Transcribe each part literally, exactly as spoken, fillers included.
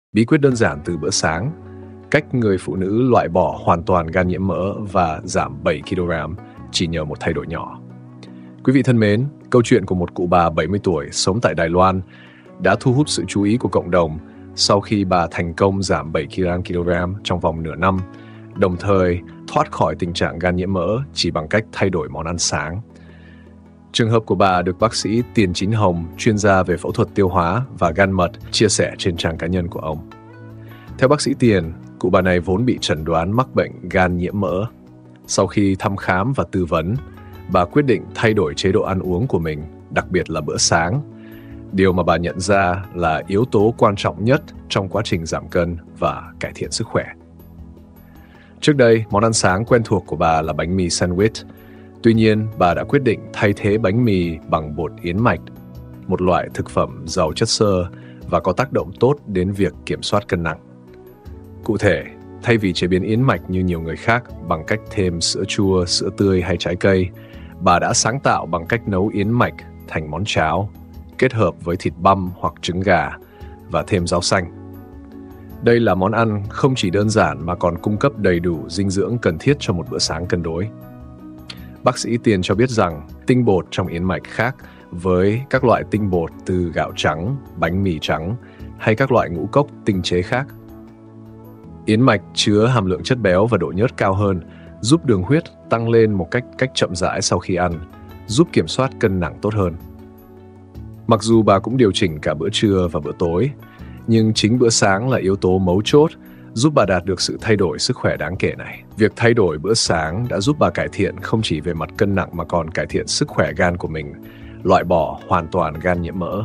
Bí quyết đơn giản từ bữa sáng, cách người phụ nữ loại bỏ hoàn toàn gan nhiễm mỡ và giảm bảy ki lô gam chỉ nhờ một thay đổi nhỏ. Quý vị thân mến, câu chuyện của một cụ bà bảy mươi tuổi sống tại Đài Loan đã thu hút sự chú ý của cộng đồng sau khi bà thành công giảm bảy ki lô gam trong vòng nửa năm, đồng thời thoát khỏi tình trạng gan nhiễm mỡ chỉ bằng cách thay đổi món ăn sáng. Trường hợp của bà được bác sĩ Tiền Chín Hồng, chuyên gia về phẫu thuật tiêu hóa và gan mật, chia sẻ trên trang cá nhân của ông. Theo bác sĩ Tiền, cụ bà này vốn bị chẩn đoán mắc bệnh gan nhiễm mỡ. Sau khi thăm khám và tư vấn, bà quyết định thay đổi chế độ ăn uống của mình, đặc biệt là bữa sáng. Điều mà bà nhận ra là yếu tố quan trọng nhất trong quá trình giảm cân và cải thiện sức khỏe. Trước đây, món ăn sáng quen thuộc của bà là bánh mì sandwich. Tuy nhiên, bà đã quyết định thay thế bánh mì bằng bột yến mạch, một loại thực phẩm giàu chất xơ và có tác động tốt đến việc kiểm soát cân nặng. Cụ thể, thay vì chế biến yến mạch như nhiều người khác bằng cách thêm sữa chua, sữa tươi hay trái cây, bà đã sáng tạo bằng cách nấu yến mạch thành món cháo, kết hợp với thịt băm hoặc trứng gà và thêm rau xanh. Đây là món ăn không chỉ đơn giản mà còn cung cấp đầy đủ dinh dưỡng cần thiết cho một bữa sáng cân đối. Bác sĩ Tiền cho biết rằng tinh bột trong yến mạch khác với các loại tinh bột từ gạo trắng, bánh mì trắng hay các loại ngũ cốc tinh chế khác. Yến mạch chứa hàm lượng chất béo và độ nhớt cao hơn, giúp đường huyết tăng lên một cách cách chậm rãi sau khi ăn, giúp kiểm soát cân nặng tốt hơn. Mặc dù bà cũng điều chỉnh cả bữa trưa và bữa tối, nhưng chính bữa sáng là yếu tố mấu chốt giúp bà đạt được sự thay đổi sức khỏe đáng kể này. Việc thay đổi bữa sáng đã giúp bà cải thiện không chỉ về mặt cân nặng mà còn cải thiện sức khỏe gan của mình, loại bỏ hoàn toàn gan nhiễm mỡ.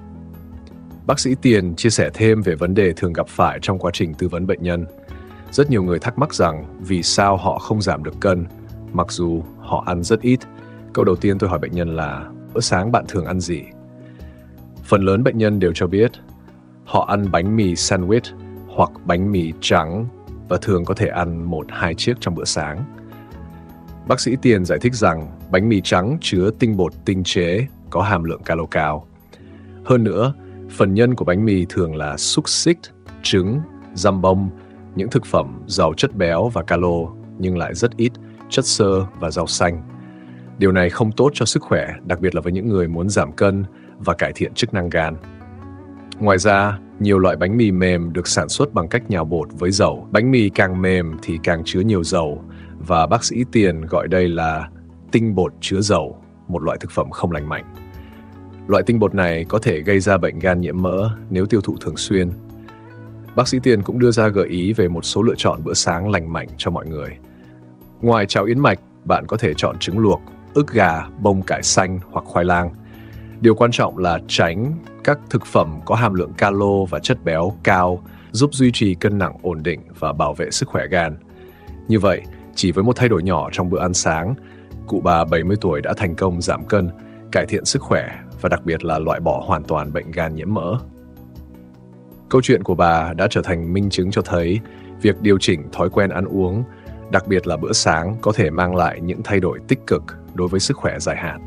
Bác sĩ Tiền chia sẻ thêm về vấn đề thường gặp phải trong quá trình tư vấn bệnh nhân. Rất nhiều người thắc mắc rằng vì sao họ không giảm được cân, mặc dù họ ăn rất ít. Câu đầu tiên tôi hỏi bệnh nhân là, bữa sáng bạn thường ăn gì? Phần lớn bệnh nhân đều cho biết họ ăn bánh mì sandwich hoặc bánh mì trắng và thường có thể ăn một hai chiếc trong bữa sáng. Bác sĩ Tiền giải thích rằng bánh mì trắng chứa tinh bột tinh chế có hàm lượng calo cao. Hơn nữa, phần nhân của bánh mì thường là xúc xích, trứng, giam bông, những thực phẩm giàu chất béo và calo nhưng lại rất ít chất xơ và rau xanh. Điều này không tốt cho sức khỏe, đặc biệt là với những người muốn giảm cân và cải thiện chức năng gan. Ngoài ra, nhiều loại bánh mì mềm được sản xuất bằng cách nhào bột với dầu. Bánh mì càng mềm thì càng chứa nhiều dầu, và bác sĩ Tiền gọi đây là tinh bột chứa dầu, một loại thực phẩm không lành mạnh. Loại tinh bột này có thể gây ra bệnh gan nhiễm mỡ nếu tiêu thụ thường xuyên. Bác sĩ Tiền cũng đưa ra gợi ý về một số lựa chọn bữa sáng lành mạnh cho mọi người. Ngoài cháo yến mạch, bạn có thể chọn trứng luộc, ức gà, bông cải xanh hoặc khoai lang. Điều quan trọng là tránh các thực phẩm có hàm lượng calo và chất béo cao, giúp duy trì cân nặng ổn định và bảo vệ sức khỏe gan. Như vậy, chỉ với một thay đổi nhỏ trong bữa ăn sáng, cụ bà bảy mươi tuổi đã thành công giảm cân, cải thiện sức khỏe và đặc biệt là loại bỏ hoàn toàn bệnh gan nhiễm mỡ. Câu chuyện của bà đã trở thành minh chứng cho thấy việc điều chỉnh thói quen ăn uống, đặc biệt là bữa sáng, có thể mang lại những thay đổi tích cực đối với sức khỏe dài hạn.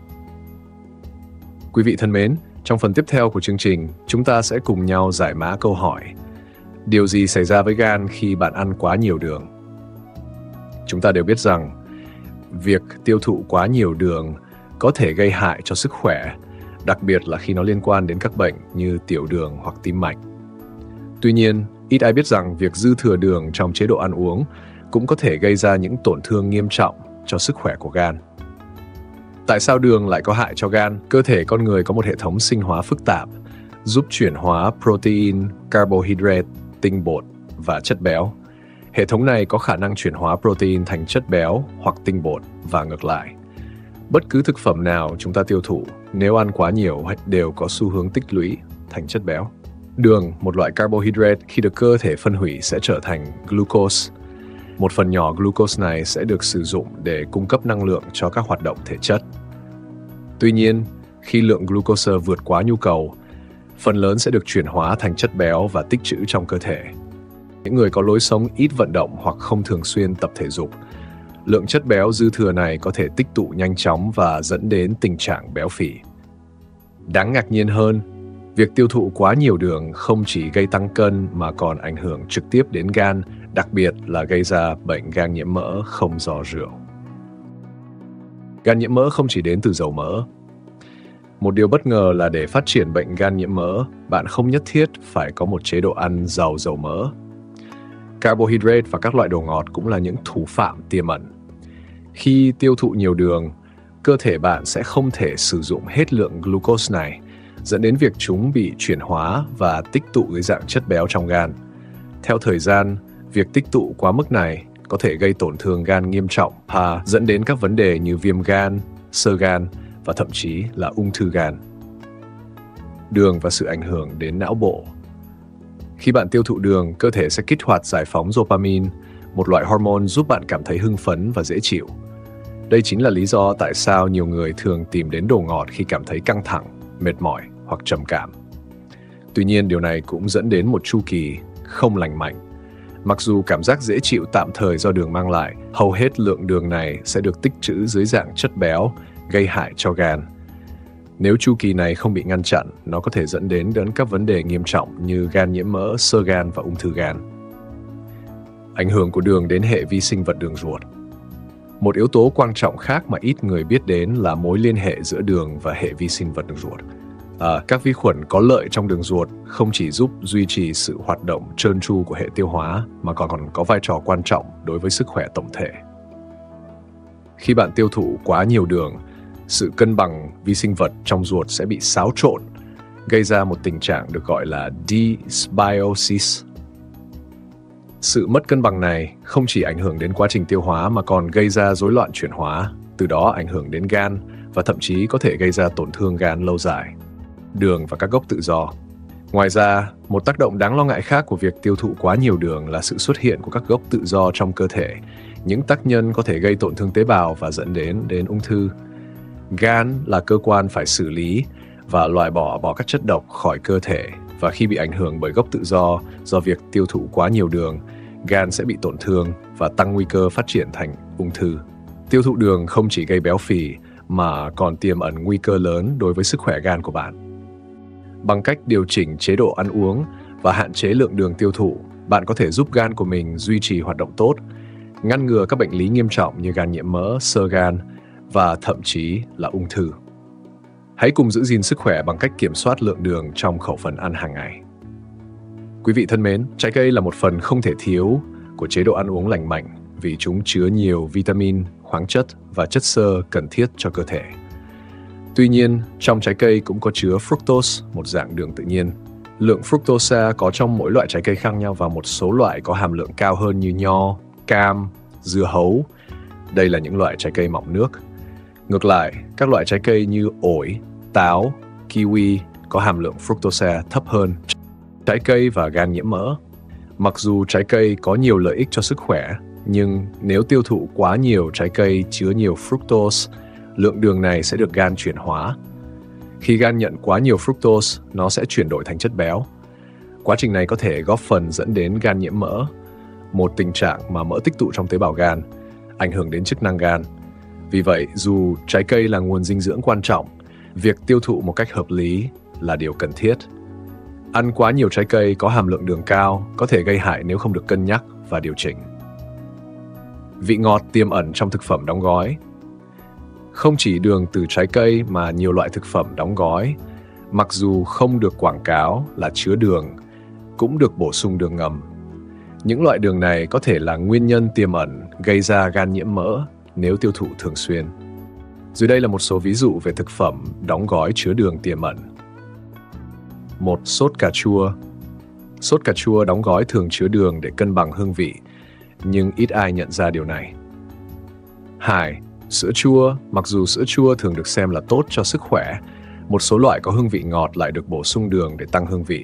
Quý vị thân mến, trong phần tiếp theo của chương trình, chúng ta sẽ cùng nhau giải mã câu hỏi: điều gì xảy ra với gan khi bạn ăn quá nhiều đường? Chúng ta đều biết rằng, việc tiêu thụ quá nhiều đường có thể gây hại cho sức khỏe, đặc biệt là khi nó liên quan đến các bệnh như tiểu đường hoặc tim mạch. Tuy nhiên, ít ai biết rằng việc dư thừa đường trong chế độ ăn uống cũng có thể gây ra những tổn thương nghiêm trọng cho sức khỏe của gan. Tại sao đường lại có hại cho gan? Cơ thể con người có một hệ thống sinh hóa phức tạp, giúp chuyển hóa protein, carbohydrate, tinh bột và chất béo. Hệ thống này có khả năng chuyển hóa protein thành chất béo hoặc tinh bột và ngược lại. Bất cứ thực phẩm nào chúng ta tiêu thụ, nếu ăn quá nhiều đều có xu hướng tích lũy thành chất béo. Đường, một loại carbohydrate, khi được cơ thể phân hủy sẽ trở thành glucose. Một phần nhỏ glucose này sẽ được sử dụng để cung cấp năng lượng cho các hoạt động thể chất. Tuy nhiên, khi lượng glucose vượt quá nhu cầu, phần lớn sẽ được chuyển hóa thành chất béo và tích trữ trong cơ thể. Những người có lối sống ít vận động hoặc không thường xuyên tập thể dục, lượng chất béo dư thừa này có thể tích tụ nhanh chóng và dẫn đến tình trạng béo phì. Đáng ngạc nhiên hơn, Việc tiêu thụ quá nhiều đường không chỉ gây tăng cân mà còn ảnh hưởng trực tiếp đến gan, đặc biệt là gây ra bệnh gan nhiễm mỡ không do rượu. Gan nhiễm mỡ không chỉ đến từ dầu mỡ. Một điều bất ngờ là để phát triển bệnh gan nhiễm mỡ, bạn không nhất thiết phải có một chế độ ăn giàu dầu mỡ. Carbohydrate và các loại đồ ngọt cũng là những thủ phạm tiềm ẩn. Khi tiêu thụ nhiều đường, cơ thể bạn sẽ không thể sử dụng hết lượng glucose này, dẫn đến việc chúng bị chuyển hóa và tích tụ dưới dạng chất béo trong gan. Theo thời gian, việc tích tụ quá mức này có thể gây tổn thương gan nghiêm trọng và dẫn đến các vấn đề như viêm gan, xơ gan và thậm chí là ung thư gan. Đường và sự ảnh hưởng đến não bộ. Khi bạn tiêu thụ đường, cơ thể sẽ kích hoạt giải phóng dopamine, một loại hormone giúp bạn cảm thấy hưng phấn và dễ chịu. Đây chính là lý do tại sao nhiều người thường tìm đến đồ ngọt khi cảm thấy căng thẳng, mệt mỏi hoặc trầm cảm. Tuy nhiên, điều này cũng dẫn đến một chu kỳ không lành mạnh. Mặc dù cảm giác dễ chịu tạm thời do đường mang lại, hầu hết lượng đường này sẽ được tích trữ dưới dạng chất béo, gây hại cho gan. Nếu chu kỳ này không bị ngăn chặn, nó có thể dẫn đến đến các vấn đề nghiêm trọng như gan nhiễm mỡ, xơ gan và ung thư gan. Ảnh hưởng của đường đến hệ vi sinh vật đường ruột. Một yếu tố quan trọng khác mà ít người biết đến là mối liên hệ giữa đường và hệ vi sinh vật đường ruột. À, các vi khuẩn có lợi trong đường ruột không chỉ giúp duy trì sự hoạt động trơn tru của hệ tiêu hóa mà còn còn có vai trò quan trọng đối với sức khỏe tổng thể. Khi bạn tiêu thụ quá nhiều đường, sự cân bằng vi sinh vật trong ruột sẽ bị xáo trộn, gây ra một tình trạng được gọi là dysbiosis. Sự mất cân bằng này không chỉ ảnh hưởng đến quá trình tiêu hóa mà còn gây ra rối loạn chuyển hóa, từ đó ảnh hưởng đến gan và thậm chí có thể gây ra tổn thương gan lâu dài. Đường và các gốc tự do. Ngoài ra, một tác động đáng lo ngại khác của việc tiêu thụ quá nhiều đường là sự xuất hiện của các gốc tự do trong cơ thể. Những tác nhân có thể gây tổn thương tế bào và dẫn đến đến ung thư. Gan là cơ quan phải xử lý và loại bỏ bỏ các chất độc khỏi cơ thể, và khi bị ảnh hưởng bởi gốc tự do do việc tiêu thụ quá nhiều đường, gan sẽ bị tổn thương và tăng nguy cơ phát triển thành ung thư. Tiêu thụ đường không chỉ gây béo phì mà còn tiềm ẩn nguy cơ lớn đối với sức khỏe gan của bạn. Bằng cách điều chỉnh chế độ ăn uống và hạn chế lượng đường tiêu thụ, bạn có thể giúp gan của mình duy trì hoạt động tốt, ngăn ngừa các bệnh lý nghiêm trọng như gan nhiễm mỡ, xơ gan và thậm chí là ung thư. Hãy cùng giữ gìn sức khỏe bằng cách kiểm soát lượng đường trong khẩu phần ăn hàng ngày. Quý vị thân mến, trái cây là một phần không thể thiếu của chế độ ăn uống lành mạnh vì chúng chứa nhiều vitamin, khoáng chất và chất xơ cần thiết cho cơ thể. Tuy nhiên, trong trái cây cũng có chứa fructose, một dạng đường tự nhiên. Lượng fructosa có trong mỗi loại trái cây khác nhau và một số loại có hàm lượng cao hơn như nho, cam, dưa hấu. Đây là những loại trái cây mọng nước. Ngược lại, các loại trái cây như ổi, táo, kiwi có hàm lượng fructosa thấp hơn. Trái cây và gan nhiễm mỡ. Mặc dù trái cây có nhiều lợi ích cho sức khỏe, nhưng nếu tiêu thụ quá nhiều trái cây chứa nhiều fructose, lượng đường này sẽ được gan chuyển hóa. Khi gan nhận quá nhiều fructose, nó sẽ chuyển đổi thành chất béo. Quá trình này có thể góp phần dẫn đến gan nhiễm mỡ, một tình trạng mà mỡ tích tụ trong tế bào gan, ảnh hưởng đến chức năng gan. Vì vậy, dù trái cây là nguồn dinh dưỡng quan trọng, việc tiêu thụ một cách hợp lý là điều cần thiết. Ăn quá nhiều trái cây có hàm lượng đường cao có thể gây hại nếu không được cân nhắc và điều chỉnh. Vị ngọt tiềm ẩn trong thực phẩm đóng gói. Không chỉ đường từ trái cây mà nhiều loại thực phẩm đóng gói, mặc dù không được quảng cáo là chứa đường, cũng được bổ sung đường ngầm. Những loại đường này có thể là nguyên nhân tiềm ẩn gây ra gan nhiễm mỡ nếu tiêu thụ thường xuyên. Dưới đây là một số ví dụ về thực phẩm đóng gói chứa đường tiềm ẩn. một. Sốt cà chua. Sốt cà chua đóng gói thường chứa đường để cân bằng hương vị, nhưng ít ai nhận ra điều này. hai. Sữa chua. Mặc dù sữa chua thường được xem là tốt cho sức khỏe, một số loại có hương vị ngọt lại được bổ sung đường để tăng hương vị.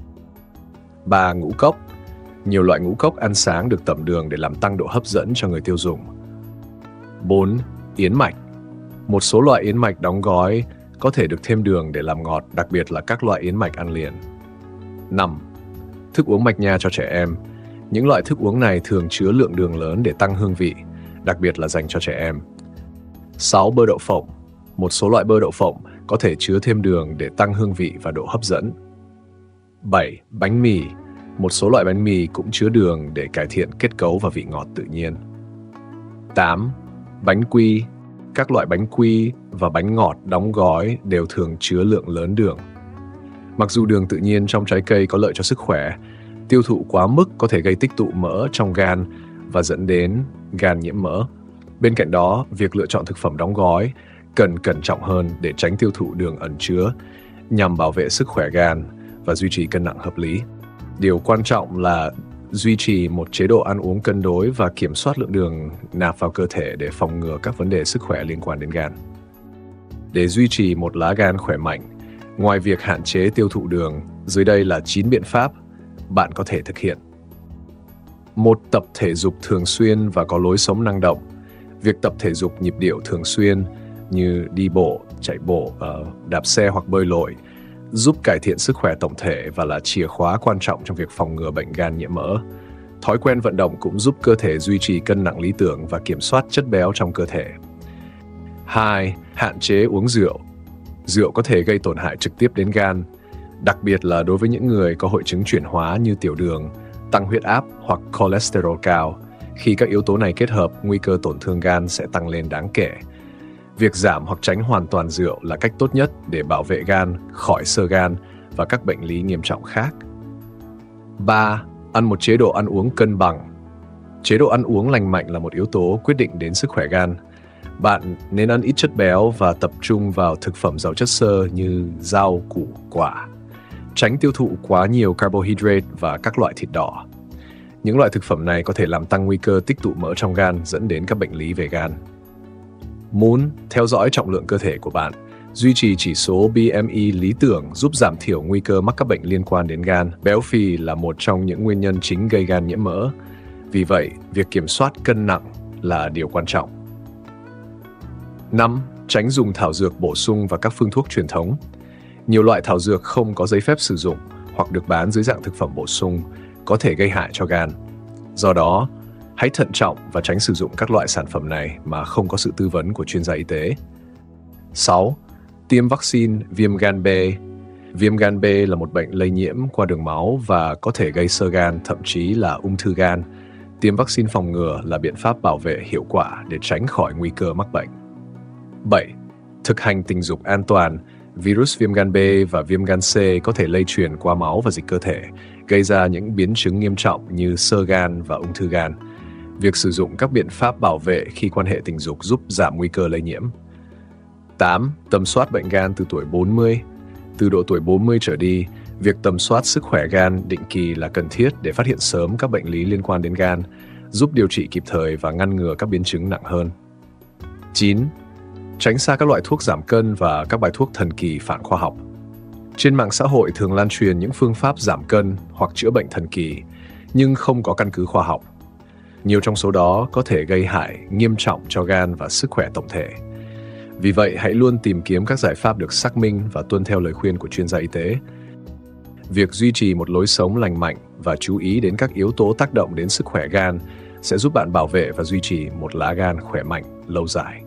ba. Ngũ cốc. Nhiều loại ngũ cốc ăn sáng được tẩm đường để làm tăng độ hấp dẫn cho người tiêu dùng. bốn. Yến mạch. Một số loại yến mạch đóng gói có thể được thêm đường để làm ngọt, đặc biệt là các loại yến mạch ăn liền. năm. Thức uống mạch nha cho trẻ em. Những loại thức uống này thường chứa lượng đường lớn để tăng hương vị, đặc biệt là dành cho trẻ em. sáu. Bơ đậu phộng. một số loại bơ đậu phộng có thể chứa thêm đường để tăng hương vị và độ hấp dẫn. bảy. Bánh mì. Một số loại bánh mì cũng chứa đường để cải thiện kết cấu và vị ngọt tự nhiên. tám. Bánh quy. Các loại bánh quy và bánh ngọt đóng gói đều thường chứa lượng lớn đường. Mặc dù đường tự nhiên trong trái cây có lợi cho sức khỏe, tiêu thụ quá mức có thể gây tích tụ mỡ trong gan và dẫn đến gan nhiễm mỡ. Bên cạnh đó, việc lựa chọn thực phẩm đóng gói cần cẩn trọng hơn để tránh tiêu thụ đường ẩn chứa nhằm bảo vệ sức khỏe gan và duy trì cân nặng hợp lý. Điều quan trọng là duy trì một chế độ ăn uống cân đối và kiểm soát lượng đường nạp vào cơ thể để phòng ngừa các vấn đề sức khỏe liên quan đến gan. Để duy trì một lá gan khỏe mạnh, ngoài việc hạn chế tiêu thụ đường, dưới đây là chín biện pháp bạn có thể thực hiện. một. Tập thể dục thường xuyên và có lối sống năng động. Việc tập thể dục nhịp điệu thường xuyên như đi bộ, chạy bộ, đạp xe hoặc bơi lội giúp cải thiện sức khỏe tổng thể và là chìa khóa quan trọng trong việc phòng ngừa bệnh gan nhiễm mỡ. Thói quen vận động cũng giúp cơ thể duy trì cân nặng lý tưởng và kiểm soát chất béo trong cơ thể. hai. Hạn chế uống rượu. Rượu có thể gây tổn hại trực tiếp đến gan, đặc biệt là đối với những người có hội chứng chuyển hóa như tiểu đường, tăng huyết áp hoặc cholesterol cao. Khi các yếu tố này kết hợp, nguy cơ tổn thương gan sẽ tăng lên đáng kể. Việc giảm hoặc tránh hoàn toàn rượu là cách tốt nhất để bảo vệ gan khỏi xơ gan và các bệnh lý nghiêm trọng khác. ba. Ăn một chế độ ăn uống cân bằng. Chế độ ăn uống lành mạnh là một yếu tố quyết định đến sức khỏe gan. Bạn nên ăn ít chất béo và tập trung vào thực phẩm giàu chất xơ như rau, củ, quả. Tránh tiêu thụ quá nhiều carbohydrate và các loại thịt đỏ. Những loại thực phẩm này có thể làm tăng nguy cơ tích tụ mỡ trong gan dẫn đến các bệnh lý về gan. bốn. Theo dõi trọng lượng cơ thể của bạn. Duy trì chỉ số B M I lý tưởng giúp giảm thiểu nguy cơ mắc các bệnh liên quan đến gan. Béo phì là một trong những nguyên nhân chính gây gan nhiễm mỡ. Vì vậy, việc kiểm soát cân nặng là điều quan trọng. năm. Tránh dùng thảo dược bổ sung và các phương thuốc truyền thống. Nhiều loại thảo dược không có giấy phép sử dụng hoặc được bán dưới dạng thực phẩm bổ sung có thể gây hại cho gan. Do đó, hãy thận trọng và tránh sử dụng các loại sản phẩm này mà không có sự tư vấn của chuyên gia y tế. sáu. Tiêm vaccine viêm gan B. Viêm gan B là một bệnh lây nhiễm qua đường máu và có thể gây xơ gan, thậm chí là ung thư gan. Tiêm vaccine phòng ngừa là biện pháp bảo vệ hiệu quả để tránh khỏi nguy cơ mắc bệnh. bảy. Thực hành tình dục an toàn. Virus viêm gan B và viêm gan C có thể lây truyền qua máu và dịch cơ thể, gây ra những biến chứng nghiêm trọng như xơ gan và ung thư gan. Việc sử dụng các biện pháp bảo vệ khi quan hệ tình dục giúp giảm nguy cơ lây nhiễm. tám. Tầm soát bệnh gan từ tuổi bốn mươi. Từ độ tuổi bốn mươi trở đi, việc tầm soát sức khỏe gan định kỳ là cần thiết để phát hiện sớm các bệnh lý liên quan đến gan, giúp điều trị kịp thời và ngăn ngừa các biến chứng nặng hơn. chín. Tránh xa các loại thuốc giảm cân và các bài thuốc thần kỳ phản khoa học. Trên mạng xã hội thường lan truyền những phương pháp giảm cân hoặc chữa bệnh thần kỳ, nhưng không có căn cứ khoa học. Nhiều trong số đó có thể gây hại nghiêm trọng cho gan và sức khỏe tổng thể. Vì vậy, hãy luôn tìm kiếm các giải pháp được xác minh và tuân theo lời khuyên của chuyên gia y tế. Việc duy trì một lối sống lành mạnh và chú ý đến các yếu tố tác động đến sức khỏe gan sẽ giúp bạn bảo vệ và duy trì một lá gan khỏe mạnh lâu dài.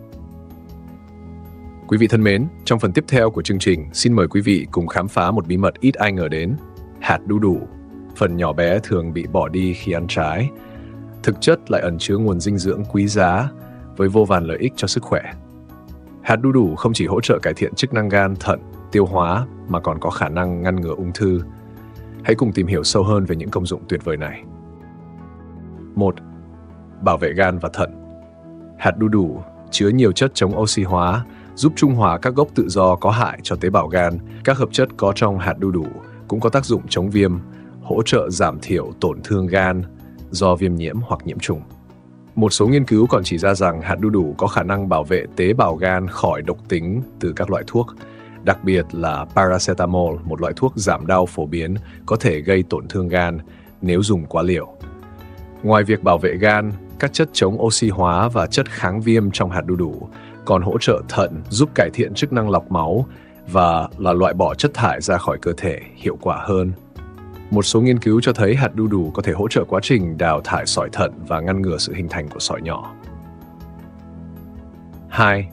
Quý vị thân mến, trong phần tiếp theo của chương trình, xin mời quý vị cùng khám phá một bí mật ít ai ngờ đến. Hạt đu đủ, phần nhỏ bé thường bị bỏ đi khi ăn trái, thực chất lại ẩn chứa nguồn dinh dưỡng quý giá với vô vàn lợi ích cho sức khỏe. Hạt đu đủ không chỉ hỗ trợ cải thiện chức năng gan, thận, tiêu hóa mà còn có khả năng ngăn ngừa ung thư. Hãy cùng tìm hiểu sâu hơn về những công dụng tuyệt vời này. một. Bảo vệ gan và thận. Hạt đu đủ chứa nhiều chất chống oxy hóa, giúp trung hòa các gốc tự do có hại cho tế bào gan. Các hợp chất có trong hạt đu đủ cũng có tác dụng chống viêm, hỗ trợ giảm thiểu tổn thương gan do viêm nhiễm hoặc nhiễm trùng. Một số nghiên cứu còn chỉ ra rằng hạt đu đủ có khả năng bảo vệ tế bào gan khỏi độc tính từ các loại thuốc, đặc biệt là paracetamol, một loại thuốc giảm đau phổ biến có thể gây tổn thương gan nếu dùng quá liều. Ngoài việc bảo vệ gan, các chất chống oxy hóa và chất kháng viêm trong hạt đu đủ còn hỗ trợ thận, giúp cải thiện chức năng lọc máu và là loại bỏ chất thải ra khỏi cơ thể hiệu quả hơn. Một số nghiên cứu cho thấy hạt đu đủ có thể hỗ trợ quá trình đào thải sỏi thận và ngăn ngừa sự hình thành của sỏi nhỏ. hai.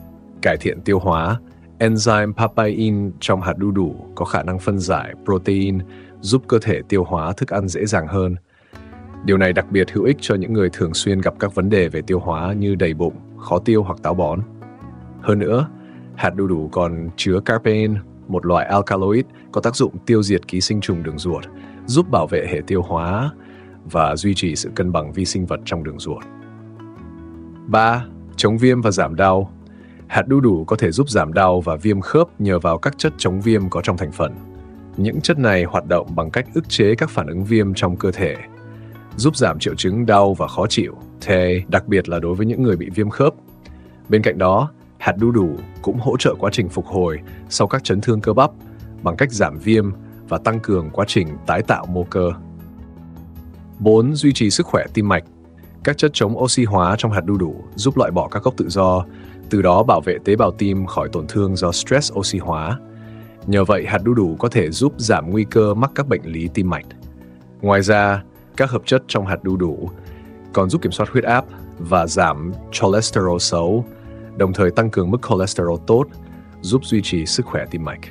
cải thiện tiêu hóa. Enzyme papain trong hạt đu đủ có khả năng phân giải protein, giúp cơ thể tiêu hóa thức ăn dễ dàng hơn. Điều này đặc biệt hữu ích cho những người thường xuyên gặp các vấn đề về tiêu hóa như đầy bụng, khó tiêu hoặc táo bón. Hơn nữa, hạt đu đủ còn chứa carpain, một loại alkaloid có tác dụng tiêu diệt ký sinh trùng đường ruột, giúp bảo vệ hệ tiêu hóa và duy trì sự cân bằng vi sinh vật trong đường ruột. ba. Chống viêm và giảm đau. Hạt đu đủ có thể giúp giảm đau và viêm khớp nhờ vào các chất chống viêm có trong thành phần. Những chất này hoạt động bằng cách ức chế các phản ứng viêm trong cơ thể, giúp giảm triệu chứng đau và khó chịu, thế đặc biệt là đối với những người bị viêm khớp. Bên cạnh đó, hạt đu đủ cũng hỗ trợ quá trình phục hồi sau các chấn thương cơ bắp bằng cách giảm viêm và tăng cường quá trình tái tạo mô cơ. bốn. Duy trì sức khỏe tim mạch. Các chất chống oxy hóa trong hạt đu đủ giúp loại bỏ các gốc tự do, từ đó bảo vệ tế bào tim khỏi tổn thương do stress oxy hóa. Nhờ vậy, hạt đu đủ có thể giúp giảm nguy cơ mắc các bệnh lý tim mạch. Ngoài ra, các hợp chất trong hạt đu đủ còn giúp kiểm soát huyết áp và giảm cholesterol xấu, đồng thời tăng cường mức cholesterol tốt, giúp duy trì sức khỏe tim mạch.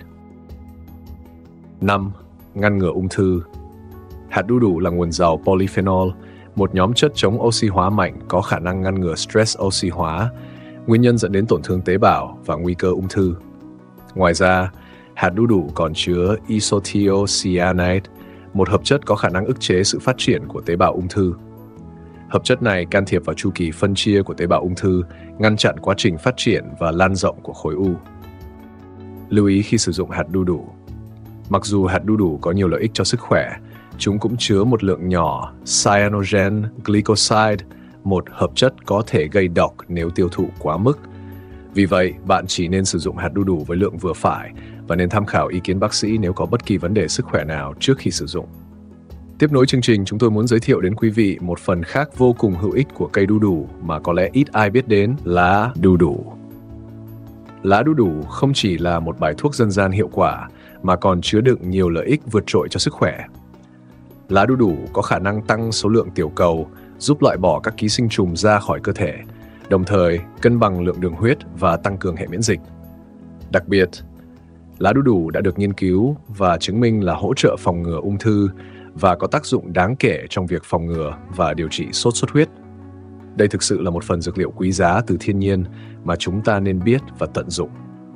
năm. Ngăn ngừa ung thư. Hạt đu đủ là nguồn giàu polyphenol, một nhóm chất chống oxy hóa mạnh có khả năng ngăn ngừa stress oxy hóa, nguyên nhân dẫn đến tổn thương tế bào và nguy cơ ung thư. Ngoài ra, hạt đu đủ còn chứa isothiocyanate, một hợp chất có khả năng ức chế sự phát triển của tế bào ung thư. Hợp chất này can thiệp vào chu kỳ phân chia của tế bào ung thư, ngăn chặn quá trình phát triển và lan rộng của khối u. Lưu ý khi sử dụng hạt đu đủ. Mặc dù hạt đu đủ có nhiều lợi ích cho sức khỏe, chúng cũng chứa một lượng nhỏ cyanogen glycoside, một hợp chất có thể gây độc nếu tiêu thụ quá mức. Vì vậy, bạn chỉ nên sử dụng hạt đu đủ với lượng vừa phải và nên tham khảo ý kiến bác sĩ nếu có bất kỳ vấn đề sức khỏe nào trước khi sử dụng. Tiếp nối chương trình, chúng tôi muốn giới thiệu đến quý vị một phần khác vô cùng hữu ích của cây đu đủ mà có lẽ ít ai biết đến, lá đu đủ. Lá đu đủ không chỉ là một bài thuốc dân gian hiệu quả mà còn chứa đựng nhiều lợi ích vượt trội cho sức khỏe. Lá đu đủ có khả năng tăng số lượng tiểu cầu, giúp loại bỏ các ký sinh trùng ra khỏi cơ thể, đồng thời cân bằng lượng đường huyết và tăng cường hệ miễn dịch. Đặc biệt, lá đu đủ đã được nghiên cứu và chứng minh là hỗ trợ phòng ngừa ung thư và có tác dụng đáng kể trong việc phòng ngừa và điều trị sốt xuất huyết. Đây thực sự là một phần dược liệu quý giá từ thiên nhiên mà chúng ta nên biết và tận dụng.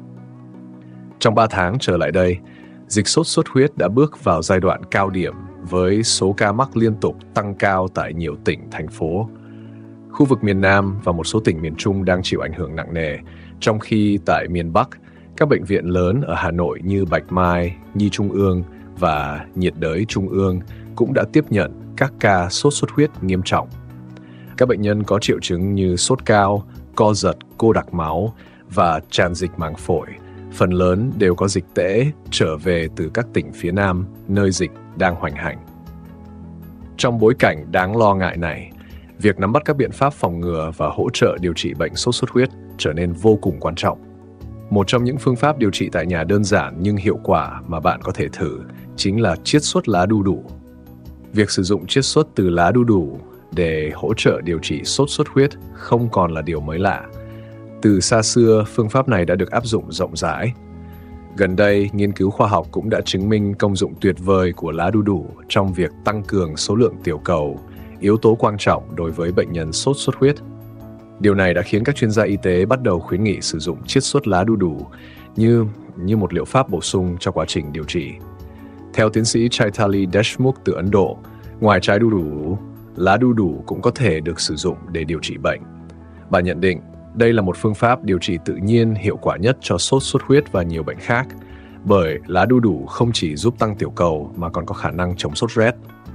Trong ba tháng trở lại đây, dịch sốt xuất huyết đã bước vào giai đoạn cao điểm với số ca mắc liên tục tăng cao tại nhiều tỉnh, thành phố. Khu vực miền Nam và một số tỉnh miền Trung đang chịu ảnh hưởng nặng nề, trong khi tại miền Bắc, các bệnh viện lớn ở Hà Nội như Bạch Mai, Nhi Trung ương và Nhiệt đới Trung ương cũng đã tiếp nhận các ca sốt xuất huyết nghiêm trọng. Các bệnh nhân có triệu chứng như sốt cao, co giật, cô đặc máu và tràn dịch màng phổi, phần lớn đều có dịch tễ trở về từ các tỉnh phía Nam, nơi dịch đang hoành hành. Trong bối cảnh đáng lo ngại này, việc nắm bắt các biện pháp phòng ngừa và hỗ trợ điều trị bệnh sốt xuất huyết trở nên vô cùng quan trọng. Một trong những phương pháp điều trị tại nhà đơn giản nhưng hiệu quả mà bạn có thể thử chính là chiết xuất lá đu đủ. Việc sử dụng chiết xuất từ lá đu đủ để hỗ trợ điều trị sốt xuất huyết không còn là điều mới lạ. Từ xa xưa, phương pháp này đã được áp dụng rộng rãi. Gần đây, nghiên cứu khoa học cũng đã chứng minh công dụng tuyệt vời của lá đu đủ trong việc tăng cường số lượng tiểu cầu, yếu tố quan trọng đối với bệnh nhân sốt xuất huyết. Điều này đã khiến các chuyên gia y tế bắt đầu khuyến nghị sử dụng chiết xuất lá đu đủ như, như một liệu pháp bổ sung cho quá trình điều trị. Theo tiến sĩ Chaitali Deshmukh từ Ấn Độ, ngoài trái đu đủ, lá đu đủ cũng có thể được sử dụng để điều trị bệnh. Bà nhận định, đây là một phương pháp điều trị tự nhiên hiệu quả nhất cho sốt xuất huyết và nhiều bệnh khác, bởi lá đu đủ không chỉ giúp tăng tiểu cầu mà còn có khả năng chống sốt rét.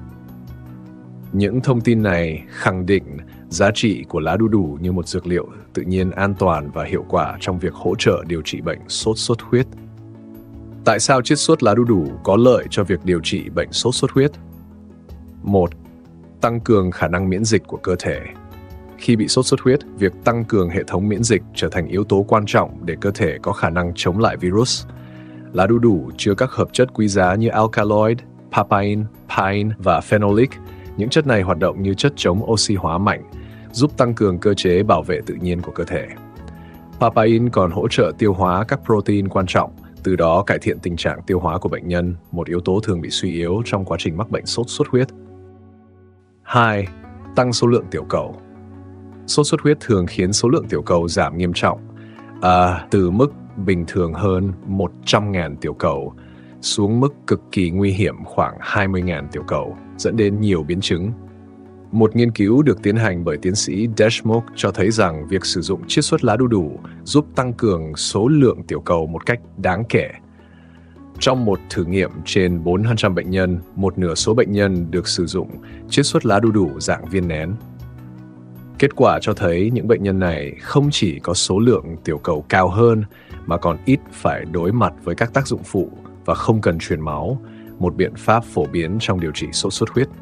Những thông tin này khẳng định giá trị của lá đu đủ như một dược liệu tự nhiên an toàn và hiệu quả trong việc hỗ trợ điều trị bệnh sốt xuất huyết. Tại sao chiết xuất lá đu đủ có lợi cho việc điều trị bệnh sốt xuất huyết? một. Tăng cường khả năng miễn dịch của cơ thể. Khi bị sốt xuất huyết, việc tăng cường hệ thống miễn dịch trở thành yếu tố quan trọng để cơ thể có khả năng chống lại virus. Lá đu đủ chứa các hợp chất quý giá như alkaloid, papain, pine và phenolic. Những chất này hoạt động như chất chống oxy hóa mạnh, giúp tăng cường cơ chế bảo vệ tự nhiên của cơ thể. Papain còn hỗ trợ tiêu hóa các protein quan trọng, từ đó cải thiện tình trạng tiêu hóa của bệnh nhân, một yếu tố thường bị suy yếu trong quá trình mắc bệnh sốt xuất huyết. hai. Tăng số lượng tiểu cầu. Sốt xuất huyết thường khiến số lượng tiểu cầu giảm nghiêm trọng, à, từ mức bình thường hơn một trăm nghìn tiểu cầu xuống mức cực kỳ nguy hiểm khoảng hai mươi nghìn tiểu cầu, dẫn đến nhiều biến chứng. Một nghiên cứu được tiến hành bởi tiến sĩ Deschmuke cho thấy rằng việc sử dụng chiết xuất lá đu đủ giúp tăng cường số lượng tiểu cầu một cách đáng kể. Trong một thử nghiệm trên bốn trăm bệnh nhân, một nửa số bệnh nhân được sử dụng chiết xuất lá đu đủ dạng viên nén. Kết quả cho thấy những bệnh nhân này không chỉ có số lượng tiểu cầu cao hơn mà còn ít phải đối mặt với các tác dụng phụ và không cần truyền máu, một biện pháp phổ biến trong điều trị sốt xuất huyết.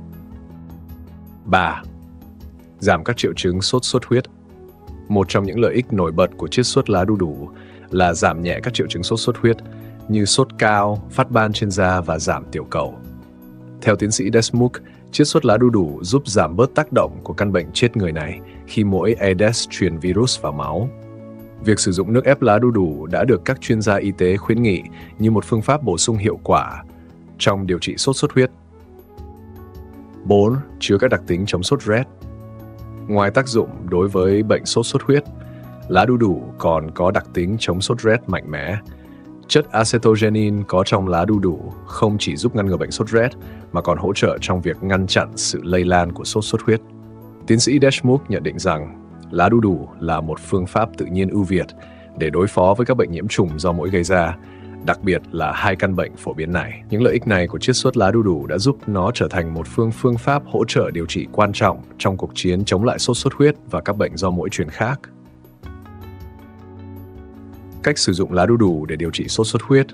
ba. Giảm các triệu chứng sốt xuất huyết. Một trong những lợi ích nổi bật của chiết xuất lá đu đủ là giảm nhẹ các triệu chứng sốt xuất huyết như sốt cao, phát ban trên da và giảm tiểu cầu. Theo tiến sĩ Deschmuke, chiết xuất lá đu đủ giúp giảm bớt tác động của căn bệnh chết người này khi mỗi Aedes truyền virus vào máu. Việc sử dụng nước ép lá đu đủ đã được các chuyên gia y tế khuyến nghị như một phương pháp bổ sung hiệu quả trong điều trị sốt xuất huyết. bốn. Chứa các đặc tính chống sốt rét. Ngoài tác dụng đối với bệnh sốt xuất huyết, lá đu đủ còn có đặc tính chống sốt rét mạnh mẽ. Chất acetogenin có trong lá đu đủ không chỉ giúp ngăn ngừa bệnh sốt rét mà còn hỗ trợ trong việc ngăn chặn sự lây lan của sốt xuất huyết. Tiến sĩ Deschmuke nhận định rằng lá đu đủ là một phương pháp tự nhiên ưu việt để đối phó với các bệnh nhiễm trùng do muỗi gây ra, đặc biệt là hai căn bệnh phổ biến này. Những lợi ích này của chiết xuất lá đu đủ đã giúp nó trở thành một phương phương pháp hỗ trợ điều trị quan trọng trong cuộc chiến chống lại sốt xuất huyết và các bệnh do muỗi truyền khác. Cách sử dụng lá đu đủ để điều trị sốt xuất huyết.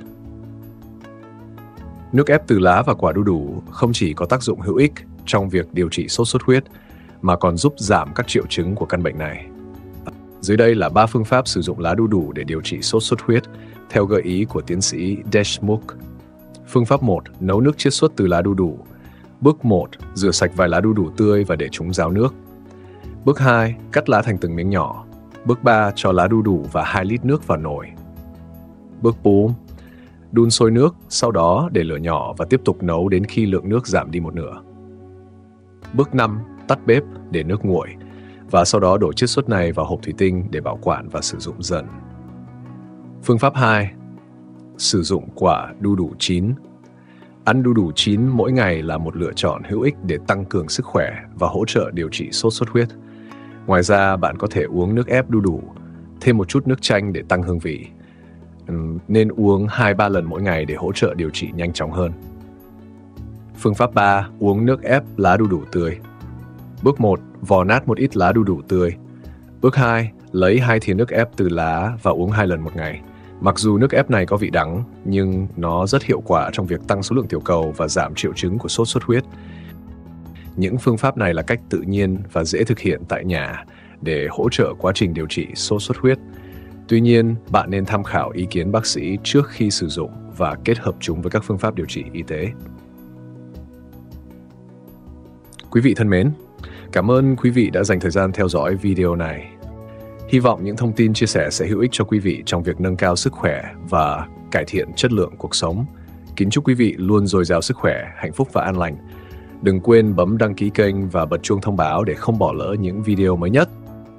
Nước ép từ lá và quả đu đủ không chỉ có tác dụng hữu ích trong việc điều trị sốt xuất huyết mà còn giúp giảm các triệu chứng của căn bệnh này. Dưới đây là ba phương pháp sử dụng lá đu đủ để điều trị sốt xuất huyết theo gợi ý của tiến sĩ Deschmuke. Phương pháp một. Nấu nước chiết xuất từ lá đu đủ. Bước một. Rửa sạch vài lá đu đủ tươi và để chúng ráo nước. Bước hai. Cắt lá thành từng miếng nhỏ. Bước ba. Cho lá đu đủ và hai lít nước vào nồi. Bước bốn. Đun sôi nước, sau đó để lửa nhỏ và tiếp tục nấu đến khi lượng nước giảm đi một nửa. Bước năm. Tắt bếp để nước nguội và sau đó đổ chiết xuất này vào hộp thủy tinh để bảo quản và sử dụng dần. Phương pháp hai. Sử dụng quả đu đủ chín. Ăn đu đủ chín mỗi ngày là một lựa chọn hữu ích để tăng cường sức khỏe và hỗ trợ điều trị sốt xuất huyết. Ngoài ra, bạn có thể uống nước ép đu đủ, thêm một chút nước chanh để tăng hương vị. Nên uống hai ba lần mỗi ngày để hỗ trợ điều trị nhanh chóng hơn. Phương pháp ba. Uống nước ép lá đu đủ tươi. Bước một. Vò nát một ít lá đu đủ tươi. Bước hai. Lấy hai thìa nước ép từ lá và uống hai lần một ngày. Mặc dù nước ép này có vị đắng, nhưng nó rất hiệu quả trong việc tăng số lượng tiểu cầu và giảm triệu chứng của sốt xuất huyết. Những phương pháp này là cách tự nhiên và dễ thực hiện tại nhà để hỗ trợ quá trình điều trị sốt xuất huyết. Tuy nhiên, bạn nên tham khảo ý kiến bác sĩ trước khi sử dụng và kết hợp chúng với các phương pháp điều trị y tế. Quý vị thân mến, cảm ơn quý vị đã dành thời gian theo dõi video này. Hy vọng những thông tin chia sẻ sẽ hữu ích cho quý vị trong việc nâng cao sức khỏe và cải thiện chất lượng cuộc sống. Kính chúc quý vị luôn dồi dào sức khỏe, hạnh phúc và an lành. Đừng quên bấm đăng ký kênh và bật chuông thông báo để không bỏ lỡ những video mới nhất.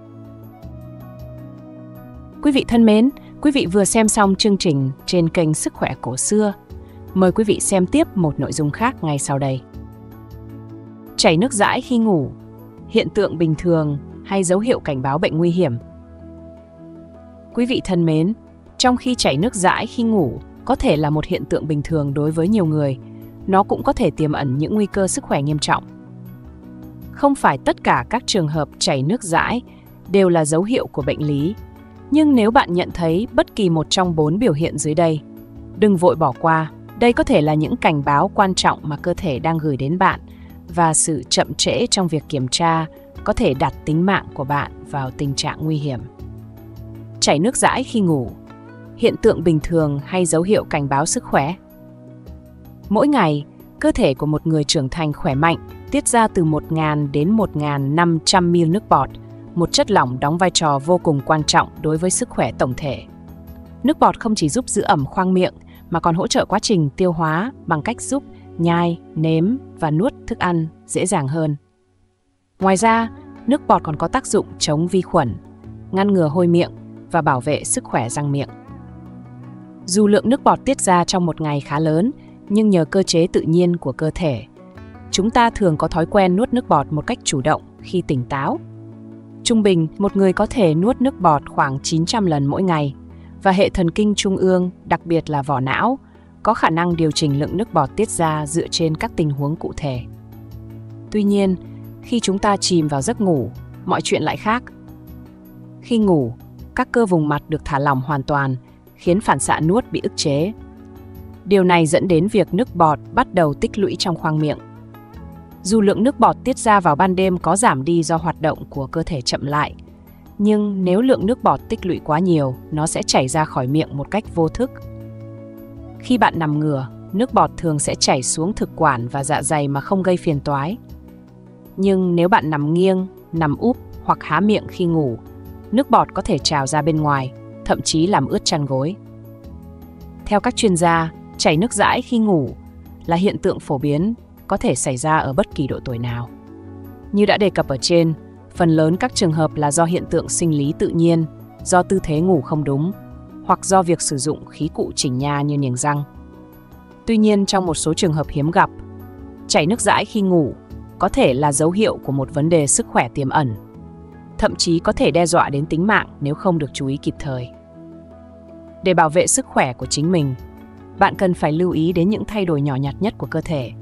Quý vị thân mến, quý vị vừa xem xong chương trình trên kênh Sức khỏe cổ xưa. Mời quý vị xem tiếp một nội dung khác ngay sau đây. Chảy nước dãi khi ngủ, hiện tượng bình thường hay dấu hiệu cảnh báo bệnh nguy hiểm? Quý vị thân mến, trong khi chảy nước dãi khi ngủ có thể là một hiện tượng bình thường đối với nhiều người, nó cũng có thể tiềm ẩn những nguy cơ sức khỏe nghiêm trọng. Không phải tất cả các trường hợp chảy nước dãi đều là dấu hiệu của bệnh lý, nhưng nếu bạn nhận thấy bất kỳ một trong bốn biểu hiện dưới đây, đừng vội bỏ qua. Đây có thể là những cảnh báo quan trọng mà cơ thể đang gửi đến bạn, và sự chậm trễ trong việc kiểm tra có thể đặt tính mạng của bạn vào tình trạng nguy hiểm. Chảy nước dãi khi ngủ, hiện tượng bình thường hay dấu hiệu cảnh báo sức khỏe? Mỗi ngày, cơ thể của một người trưởng thành khỏe mạnh tiết ra từ một nghìn đến một nghìn năm trăm mi li lít nước bọt, một chất lỏng đóng vai trò vô cùng quan trọng đối với sức khỏe tổng thể. Nước bọt không chỉ giúp giữ ẩm khoang miệng mà còn hỗ trợ quá trình tiêu hóa bằng cách giúp nhai, nếm và nuốt thức ăn dễ dàng hơn. Ngoài ra, nước bọt còn có tác dụng chống vi khuẩn, ngăn ngừa hôi miệng và bảo vệ sức khỏe răng miệng. Dù lượng nước bọt tiết ra trong một ngày khá lớn, nhưng nhờ cơ chế tự nhiên của cơ thể, chúng ta thường có thói quen nuốt nước bọt một cách chủ động khi tỉnh táo. Trung bình, một người có thể nuốt nước bọt khoảng chín trăm lần mỗi ngày, và hệ thần kinh trung ương, đặc biệt là vỏ não, có khả năng điều chỉnh lượng nước bọt tiết ra dựa trên các tình huống cụ thể. Tuy nhiên, khi chúng ta chìm vào giấc ngủ, mọi chuyện lại khác. Khi ngủ, các cơ vùng mặt được thả lỏng hoàn toàn, khiến phản xạ nuốt bị ức chế. Điều này dẫn đến việc nước bọt bắt đầu tích lũy trong khoang miệng. Dù lượng nước bọt tiết ra vào ban đêm có giảm đi do hoạt động của cơ thể chậm lại, nhưng nếu lượng nước bọt tích lũy quá nhiều, nó sẽ chảy ra khỏi miệng một cách vô thức. Khi bạn nằm ngửa, nước bọt thường sẽ chảy xuống thực quản và dạ dày mà không gây phiền toái. Nhưng nếu bạn nằm nghiêng, nằm úp hoặc há miệng khi ngủ, nước bọt có thể trào ra bên ngoài, thậm chí làm ướt chăn gối. Theo các chuyên gia, chảy nước dãi khi ngủ là hiện tượng phổ biến, có thể xảy ra ở bất kỳ độ tuổi nào. Như đã đề cập ở trên, phần lớn các trường hợp là do hiện tượng sinh lý tự nhiên, do tư thế ngủ không đúng, hoặc do việc sử dụng khí cụ chỉnh nha như niềng răng. Tuy nhiên, trong một số trường hợp hiếm gặp, chảy nước dãi khi ngủ có thể là dấu hiệu của một vấn đề sức khỏe tiềm ẩn, thậm chí có thể đe dọa đến tính mạng nếu không được chú ý kịp thời. Để bảo vệ sức khỏe của chính mình, bạn cần phải lưu ý đến những thay đổi nhỏ nhặt nhất của cơ thể.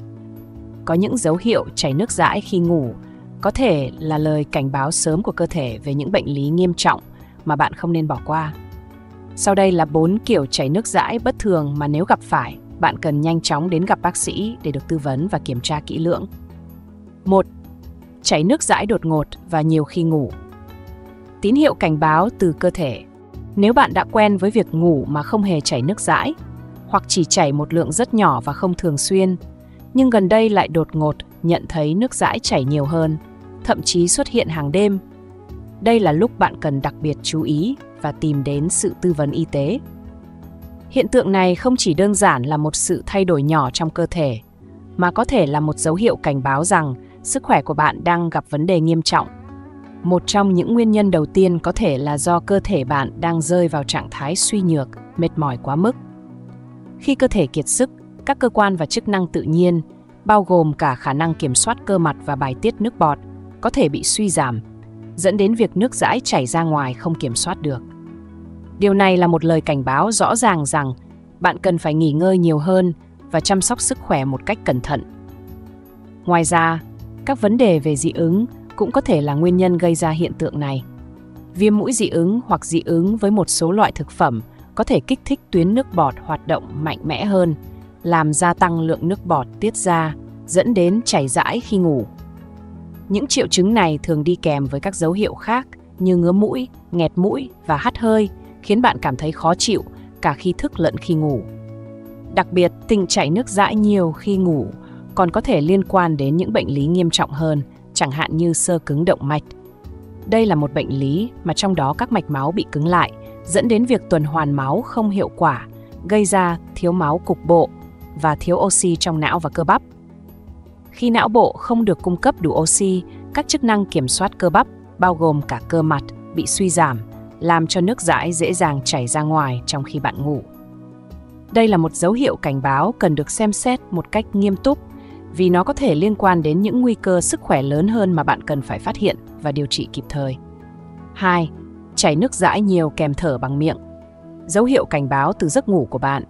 Có những dấu hiệu chảy nước dãi khi ngủ có thể là lời cảnh báo sớm của cơ thể về những bệnh lý nghiêm trọng mà bạn không nên bỏ qua. Sau đây là bốn kiểu chảy nước dãi bất thường mà nếu gặp phải, bạn cần nhanh chóng đến gặp bác sĩ để được tư vấn và kiểm tra kỹ lưỡng. một. Chảy nước dãi đột ngột và nhiều khi ngủ. Tín hiệu cảnh báo từ cơ thể. Nếu bạn đã quen với việc ngủ mà không hề chảy nước dãi, hoặc chỉ chảy một lượng rất nhỏ và không thường xuyên, nhưng gần đây lại đột ngột nhận thấy nước dãi chảy nhiều hơn, thậm chí xuất hiện hàng đêm, đây là lúc bạn cần đặc biệt chú ý và tìm đến sự tư vấn y tế. Hiện tượng này không chỉ đơn giản là một sự thay đổi nhỏ trong cơ thể, mà có thể là một dấu hiệu cảnh báo rằng sức khỏe của bạn đang gặp vấn đề nghiêm trọng. Một trong những nguyên nhân đầu tiên có thể là do cơ thể bạn đang rơi vào trạng thái suy nhược, mệt mỏi quá mức. Khi cơ thể kiệt sức, các cơ quan và chức năng tự nhiên, bao gồm cả khả năng kiểm soát cơ mặt và bài tiết nước bọt, có thể bị suy giảm, dẫn đến việc nước dãi chảy ra ngoài không kiểm soát được. Điều này là một lời cảnh báo rõ ràng rằng bạn cần phải nghỉ ngơi nhiều hơn và chăm sóc sức khỏe một cách cẩn thận. Ngoài ra, các vấn đề về dị ứng cũng có thể là nguyên nhân gây ra hiện tượng này. Viêm mũi dị ứng hoặc dị ứng với một số loại thực phẩm có thể kích thích tuyến nước bọt hoạt động mạnh mẽ hơn, làm gia tăng lượng nước bọt tiết ra, dẫn đến chảy dãi khi ngủ. Những triệu chứng này thường đi kèm với các dấu hiệu khác như ngứa mũi, nghẹt mũi và hắt hơi, khiến bạn cảm thấy khó chịu cả khi thức lẫn khi ngủ. Đặc biệt, tình chảy nước dãi nhiều khi ngủ còn có thể liên quan đến những bệnh lý nghiêm trọng hơn, chẳng hạn như xơ cứng động mạch. Đây là một bệnh lý mà trong đó các mạch máu bị cứng lại, dẫn đến việc tuần hoàn máu không hiệu quả, gây ra thiếu máu cục bộ và thiếu oxy trong não và cơ bắp. Khi não bộ không được cung cấp đủ oxy, các chức năng kiểm soát cơ bắp, bao gồm cả cơ mặt, bị suy giảm, làm cho nước dãi dễ dàng chảy ra ngoài trong khi bạn ngủ. Đây là một dấu hiệu cảnh báo cần được xem xét một cách nghiêm túc, vì nó có thể liên quan đến những nguy cơ sức khỏe lớn hơn mà bạn cần phải phát hiện và điều trị kịp thời. hai. Chảy nước dãi nhiều kèm thở bằng miệng. Dấu hiệu cảnh báo từ giấc ngủ của bạn.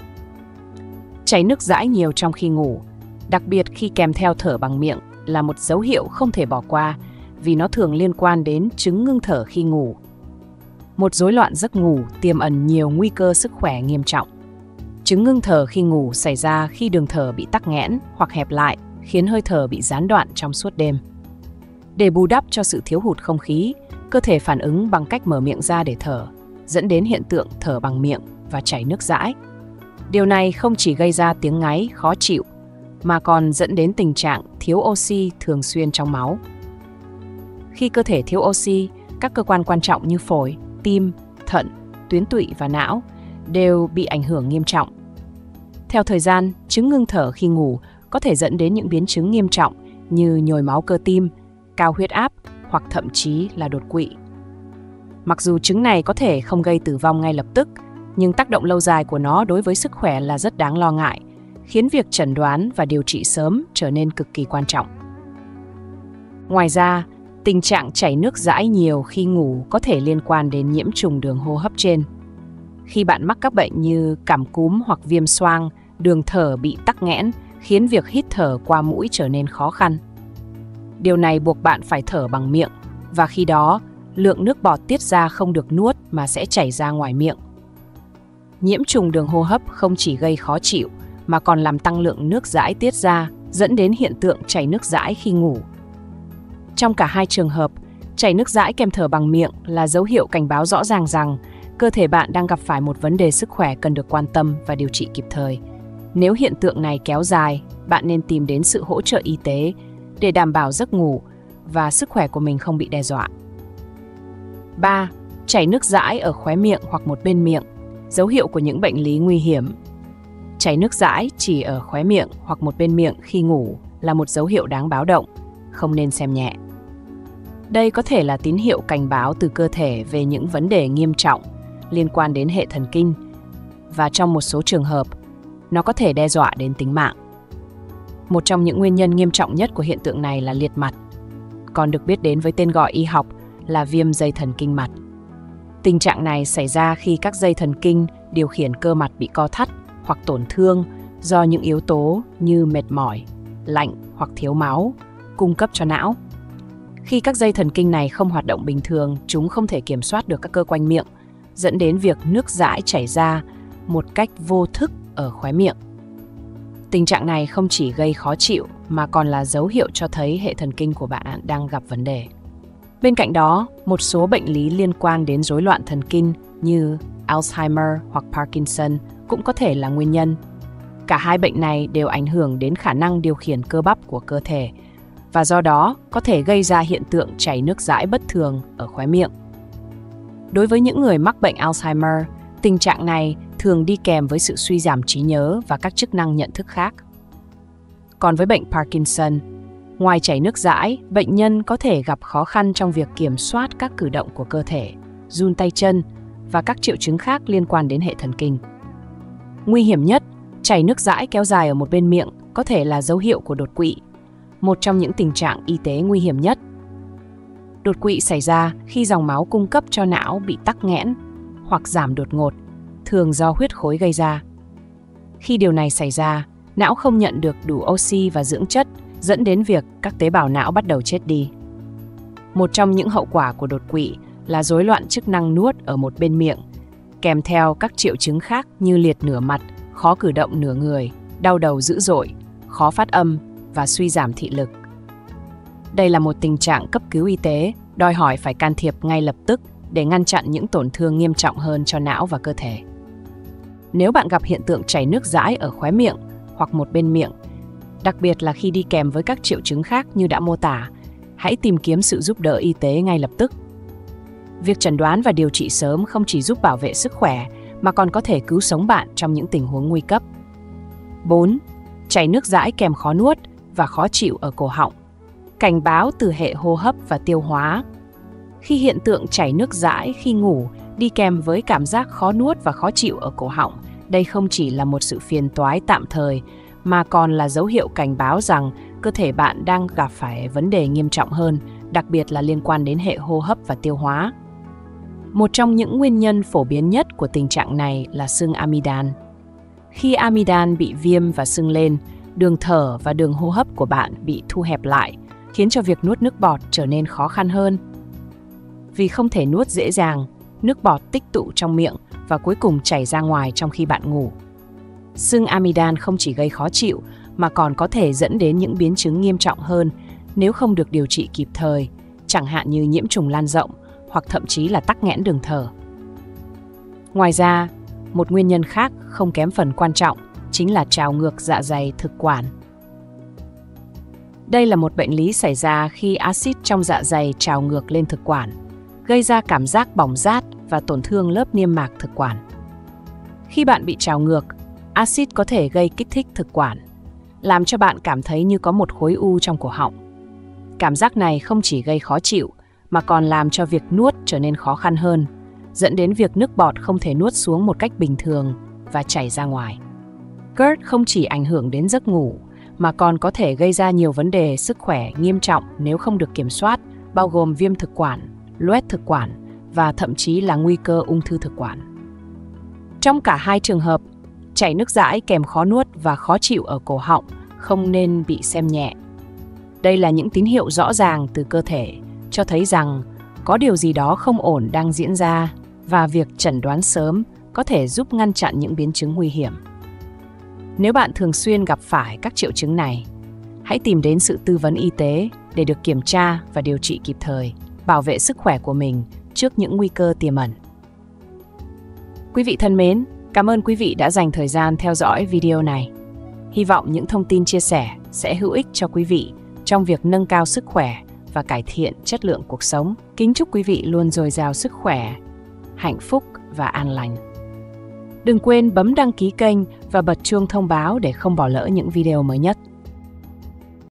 Chảy nước dãi nhiều trong khi ngủ, đặc biệt khi kèm theo thở bằng miệng, là một dấu hiệu không thể bỏ qua vì nó thường liên quan đến chứng ngưng thở khi ngủ. Một rối loạn giấc ngủ tiềm ẩn nhiều nguy cơ sức khỏe nghiêm trọng. Chứng ngưng thở khi ngủ xảy ra khi đường thở bị tắc nghẽn hoặc hẹp lại, khiến hơi thở bị gián đoạn trong suốt đêm. Để bù đắp cho sự thiếu hụt không khí, cơ thể phản ứng bằng cách mở miệng ra để thở, dẫn đến hiện tượng thở bằng miệng và chảy nước dãi. Điều này không chỉ gây ra tiếng ngáy khó chịu, mà còn dẫn đến tình trạng thiếu oxy thường xuyên trong máu. Khi cơ thể thiếu oxy, các cơ quan quan trọng như phổi, tim, thận, tuyến tụy và não đều bị ảnh hưởng nghiêm trọng. Theo thời gian, chứng ngưng thở khi ngủ có thể dẫn đến những biến chứng nghiêm trọng như nhồi máu cơ tim, cao huyết áp hoặc thậm chí là đột quỵ. Mặc dù chứng này có thể không gây tử vong ngay lập tức, nhưng tác động lâu dài của nó đối với sức khỏe là rất đáng lo ngại, khiến việc chẩn đoán và điều trị sớm trở nên cực kỳ quan trọng. Ngoài ra, tình trạng chảy nước dãi nhiều khi ngủ có thể liên quan đến nhiễm trùng đường hô hấp trên. Khi bạn mắc các bệnh như cảm cúm hoặc viêm xoang, đường thở bị tắc nghẽn, khiến việc hít thở qua mũi trở nên khó khăn. Điều này buộc bạn phải thở bằng miệng, và khi đó, lượng nước bọt tiết ra không được nuốt mà sẽ chảy ra ngoài miệng. Nhiễm trùng đường hô hấp không chỉ gây khó chịu, mà còn làm tăng lượng nước dãi tiết ra, dẫn đến hiện tượng chảy nước dãi khi ngủ. Trong cả hai trường hợp, chảy nước dãi kèm thở bằng miệng là dấu hiệu cảnh báo rõ ràng rằng cơ thể bạn đang gặp phải một vấn đề sức khỏe cần được quan tâm và điều trị kịp thời. Nếu hiện tượng này kéo dài, bạn nên tìm đến sự hỗ trợ y tế để đảm bảo giấc ngủ và sức khỏe của mình không bị đe dọa. ba. Chảy nước dãi ở khóe miệng hoặc một bên miệng, dấu hiệu của những bệnh lý nguy hiểm. Chảy nước dãi chỉ ở khóe miệng hoặc một bên miệng khi ngủ là một dấu hiệu đáng báo động, không nên xem nhẹ. Đây có thể là tín hiệu cảnh báo từ cơ thể về những vấn đề nghiêm trọng liên quan đến hệ thần kinh, và trong một số trường hợp, nó có thể đe dọa đến tính mạng. Một trong những nguyên nhân nghiêm trọng nhất của hiện tượng này là liệt mặt, còn được biết đến với tên gọi y học là viêm dây thần kinh mặt. Tình trạng này xảy ra khi các dây thần kinh điều khiển cơ mặt bị co thắt hoặc tổn thương do những yếu tố như mệt mỏi, lạnh hoặc thiếu máu cung cấp cho não. Khi các dây thần kinh này không hoạt động bình thường, chúng không thể kiểm soát được các cơ quanh miệng, dẫn đến việc nước dãi chảy ra một cách vô thức ở khóe miệng. Tình trạng này không chỉ gây khó chịu mà còn là dấu hiệu cho thấy hệ thần kinh của bạn đang gặp vấn đề. Bên cạnh đó, một số bệnh lý liên quan đến rối loạn thần kinh như Alzheimer hoặc Parkinson cũng có thể là nguyên nhân. Cả hai bệnh này đều ảnh hưởng đến khả năng điều khiển cơ bắp của cơ thể, và do đó có thể gây ra hiện tượng chảy nước dãi bất thường ở khóe miệng. Đối với những người mắc bệnh Alzheimer, tình trạng này thường đi kèm với sự suy giảm trí nhớ và các chức năng nhận thức khác. Còn với bệnh Parkinson, ngoài chảy nước dãi, bệnh nhân có thể gặp khó khăn trong việc kiểm soát các cử động của cơ thể, run tay chân và các triệu chứng khác liên quan đến hệ thần kinh. Nguy hiểm nhất, chảy nước dãi kéo dài ở một bên miệng có thể là dấu hiệu của đột quỵ, một trong những tình trạng y tế nguy hiểm nhất. Đột quỵ xảy ra khi dòng máu cung cấp cho não bị tắc nghẽn hoặc giảm đột ngột, thường do huyết khối gây ra. Khi điều này xảy ra, não không nhận được đủ oxy và dưỡng chất, dẫn đến việc các tế bào não bắt đầu chết đi. Một trong những hậu quả của đột quỵ là rối loạn chức năng nuốt ở một bên miệng, kèm theo các triệu chứng khác như liệt nửa mặt, khó cử động nửa người, đau đầu dữ dội, khó phát âm và suy giảm thị lực. Đây là một tình trạng cấp cứu y tế, đòi hỏi phải can thiệp ngay lập tức để ngăn chặn những tổn thương nghiêm trọng hơn cho não và cơ thể. Nếu bạn gặp hiện tượng chảy nước dãi ở khóe miệng hoặc một bên miệng, đặc biệt là khi đi kèm với các triệu chứng khác như đã mô tả, hãy tìm kiếm sự giúp đỡ y tế ngay lập tức. Việc chẩn đoán và điều trị sớm không chỉ giúp bảo vệ sức khỏe mà còn có thể cứu sống bạn trong những tình huống nguy cấp. bốn. Chảy nước dãi kèm khó nuốt và khó chịu ở cổ họng. Cảnh báo từ hệ hô hấp và tiêu hóa. Khi hiện tượng chảy nước dãi khi ngủ đi kèm với cảm giác khó nuốt và khó chịu ở cổ họng, đây không chỉ là một sự phiền toái tạm thời mà còn là dấu hiệu cảnh báo rằng cơ thể bạn đang gặp phải vấn đề nghiêm trọng hơn, đặc biệt là liên quan đến hệ hô hấp và tiêu hóa. Một trong những nguyên nhân phổ biến nhất của tình trạng này là xương amidan. Khi amidan bị viêm và sưng lên, đường thở và đường hô hấp của bạn bị thu hẹp lại, khiến cho việc nuốt nước bọt trở nên khó khăn hơn. Vì không thể nuốt dễ dàng, nước bọt tích tụ trong miệng và cuối cùng chảy ra ngoài trong khi bạn ngủ. Xương amidan không chỉ gây khó chịu mà còn có thể dẫn đến những biến chứng nghiêm trọng hơn nếu không được điều trị kịp thời, chẳng hạn như nhiễm trùng lan rộng hoặc thậm chí là tắc nghẽn đường thở. Ngoài ra, một nguyên nhân khác không kém phần quan trọng chính là trào ngược dạ dày thực quản. Đây là một bệnh lý xảy ra khi axit trong dạ dày trào ngược lên thực quản, gây ra cảm giác bỏng rát và tổn thương lớp niêm mạc thực quản. Khi bạn bị trào ngược, axit có thể gây kích thích thực quản, làm cho bạn cảm thấy như có một khối u trong cổ họng. Cảm giác này không chỉ gây khó chịu, mà còn làm cho việc nuốt trở nên khó khăn hơn, dẫn đến việc nước bọt không thể nuốt xuống một cách bình thường và chảy ra ngoài. giê e rờ đê không chỉ ảnh hưởng đến giấc ngủ, mà còn có thể gây ra nhiều vấn đề sức khỏe nghiêm trọng nếu không được kiểm soát, bao gồm viêm thực quản, loét thực quản và thậm chí là nguy cơ ung thư thực quản. Trong cả hai trường hợp, chảy nước dãi kèm khó nuốt và khó chịu ở cổ họng không nên bị xem nhẹ. Đây là những tín hiệu rõ ràng từ cơ thể, cho thấy rằng có điều gì đó không ổn đang diễn ra và việc chẩn đoán sớm có thể giúp ngăn chặn những biến chứng nguy hiểm. Nếu bạn thường xuyên gặp phải các triệu chứng này, hãy tìm đến sự tư vấn y tế để được kiểm tra và điều trị kịp thời, bảo vệ sức khỏe của mình trước những nguy cơ tiềm ẩn. Quý vị thân mến, cảm ơn quý vị đã dành thời gian theo dõi video này. Hy vọng những thông tin chia sẻ sẽ hữu ích cho quý vị trong việc nâng cao sức khỏe và cải thiện chất lượng cuộc sống. Kính chúc quý vị luôn dồi dào sức khỏe, hạnh phúc và an lành. Đừng quên bấm đăng ký kênh và bật chuông thông báo để không bỏ lỡ những video mới nhất.